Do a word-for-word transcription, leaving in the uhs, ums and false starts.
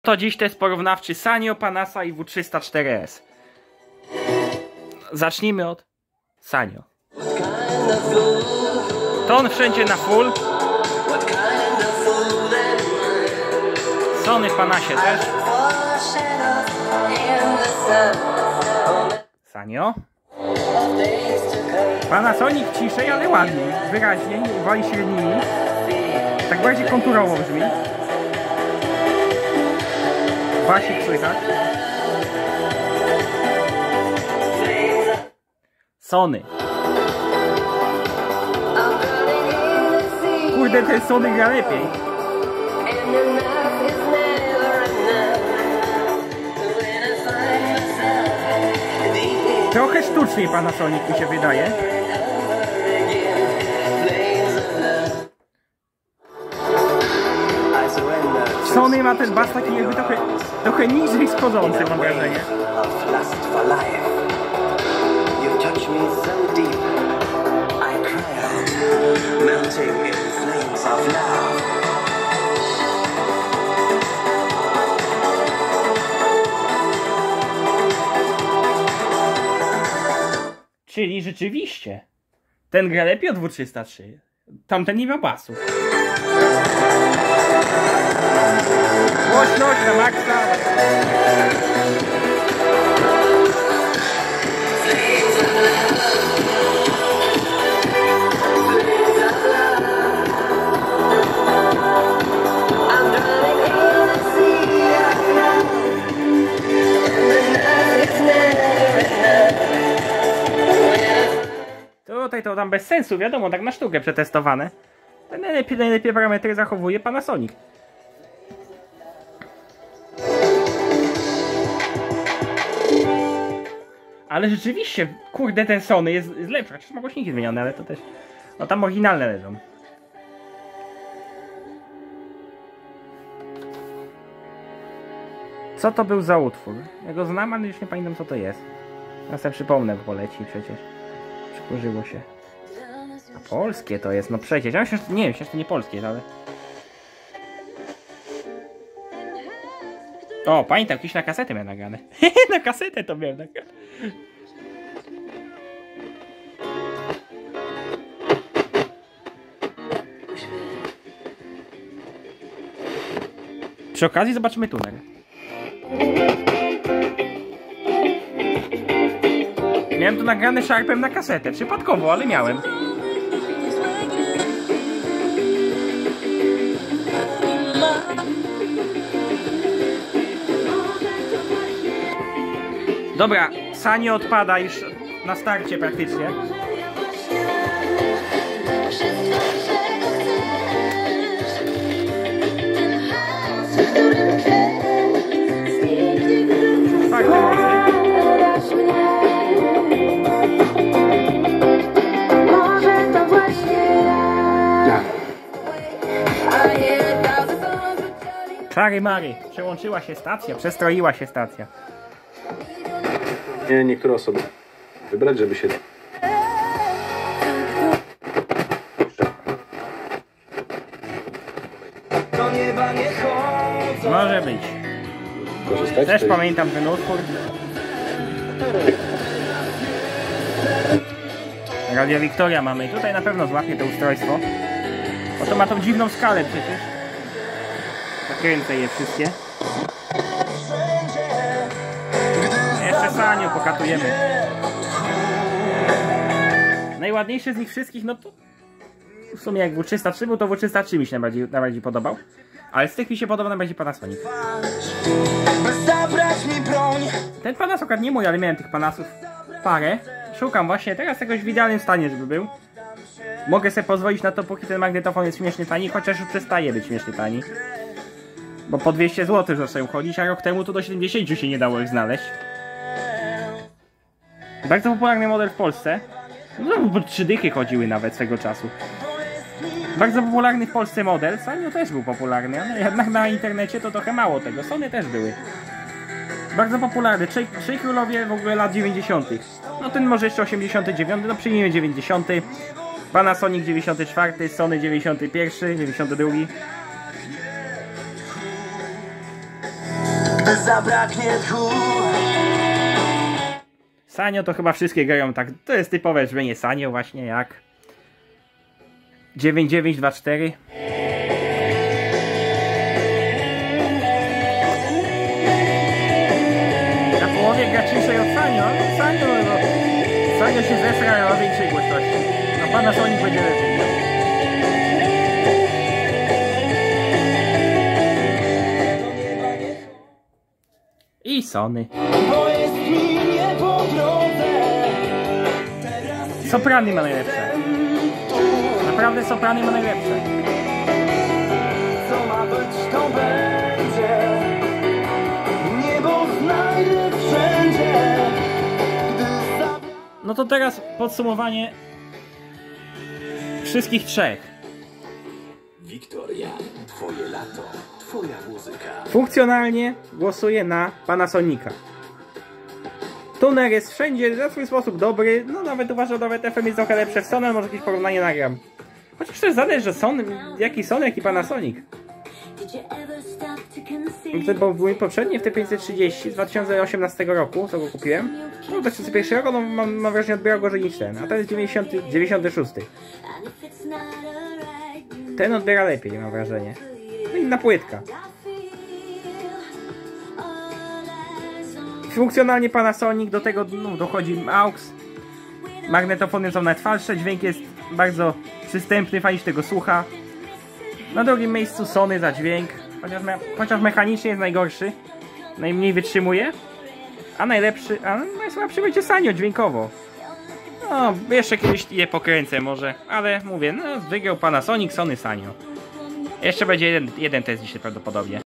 To dziś test porównawczy Sanyo, Panasa i W trzysta cztery S. Zacznijmy od Sanyo. Ton wszędzie na full. Sony w Panasie też. Sanyo. Panasonic ciszej, ale ładniej, wyraźniej, wali średnimi. Tak bardziej konturowo brzmi. Basik słychać. Sony. Kurde, ten Sony gra lepiej. Trochę sztuczniej Panasonic mi się wydaje. Sony ma ten bas taki jakby trochę, trochę niżej schodzący, mam wrażenie. Czyli rzeczywiście ten gra lepiej od W trzysta trzy. Tamten nie miał basów. Głośność na maksa. Tutaj to tam bez sensu, wiadomo, tak na sztukę przetestowane. Najlepiej, najlepiej parametry zachowuje Panasonic. Ale rzeczywiście, kurde, ten Sony jest, jest lepszy. Chociaż ma głośniki zmienione, ale to też... No tam oryginalne leżą. Co to był za utwór? Ja go znam, ale już nie pamiętam, co to jest. Ja sobie przypomnę, bo poleci przecież. Przykurzyło się. A polskie to jest, no przecież. Ja myślę, że, nie wiem, myślę, że to nie polskie, ale... O, pamiętam, jakieś na kasetę miałem nagrane. Na kasetę to miałem nagrane. Przy okazji zobaczymy tuner. Miałem tu nagrane Sharpem na kasetę, przypadkowo, ale miałem. Dobra, Sanyo odpada już na starcie praktycznie. Tak, Czary Mary, przełączyła się stacja, przestroiła się stacja. Nie, niektóre osoby wybrać, żeby się... Może być. Korzystać Też tej... pamiętam ten utwór. Radio Victoria mamy i tutaj na pewno złapie to ustrojstwo. Bo to ma tą dziwną skalę przecież. Zakręcę je wszystkie. Jeszcze Sanyo pokatujemy. Najładniejszy z nich wszystkich, no to w sumie jak W trzysta trzy był, to W trzysta trzy mi się najbardziej, najbardziej podobał. Ale z tych mi się podoba najbardziej Panasonic. Ten Panas akurat nie mój, ale miałem tych Panasów parę. Szukam właśnie teraz czegoś w idealnym stanie, żeby był. Mogę sobie pozwolić na to, póki ten magnetofon jest śmiesznie tani, chociaż już przestaje być śmiesznie tani. Bo po dwieście złotych zacząłem chodzić, a rok temu to do siedemdziesięciu się nie dało ich znaleźć. Bardzo popularny model w Polsce. No bo trzy dychy chodziły nawet swego czasu. Bardzo popularny w Polsce model. Sanyo też był popularny, ale jednak na internecie to trochę mało tego. Sony też były. Bardzo popularny. Trzej, trzej królowie w ogóle lat dziewięćdziesiątych. No ten może jeszcze osiemdziesiąty dziewiąty, no przyjmijmy dziewięćdziesiąty. Panasonic dziewięćdziesiąty czwarty, Sony dziewięćdziesiąty pierwszy, dziewięćdziesiąty drugi. gdy zabraknie tchu. Sanio to chyba wszystkie grają tak. To jest typowe brzmienie Sanio właśnie jak dziewięć dziewięć dwa cztery. Na połowie gra ciszej od Sanio, ale Sanio, no, Sanio się zesra o większej głośności. A Panasonic będzie lepiej. I Sony. Soprany ma najlepsze. Naprawdę soprany ma najlepsze. Co ma być, to będzie. Niebo znajdę wszędzie. Gdy za... No to teraz podsumowanie wszystkich trzech. Wiktoria, twoje lato, twoja muzyka. Funkcjonalnie głosuję na Panasonica. Tuner jest wszędzie na swój sposób dobry. No nawet uważam, że nawet F M jest trochę lepsze w Sony, może jakieś porównanie nagram. Chociaż też zależy, że Sony, jaki Sony, jaki Panasonic. Bo mój poprzedni w T pięćset trzydzieści z dwa tysiące osiemnastego roku, co go kupiłem. No dwa tysiące pierwszy rok, no mam, mam wrażenie odbierał gorzej niż ten. A ten jest dziewięćdziesiąty, dziewięćdziesiąty szósty. Ten odbiera lepiej, mam wrażenie. No inna płytka. Funkcjonalnie Panasonic, do tego no, dochodzi A U X. Magnetofony są najtwardsze, dźwięk jest bardzo przystępny, fajnie się tego słucha. Na drugim miejscu Sony za dźwięk, chociaż, me chociaż mechanicznie jest najgorszy, najmniej wytrzymuje. A najlepszy, a najsłabszy będzie Sanio dźwiękowo. No, jeszcze kiedyś je pokręcę może, ale mówię, no wygrał Panasonic, Sony, Sanio. Jeszcze będzie jeden, jeden test dzisiaj prawdopodobnie.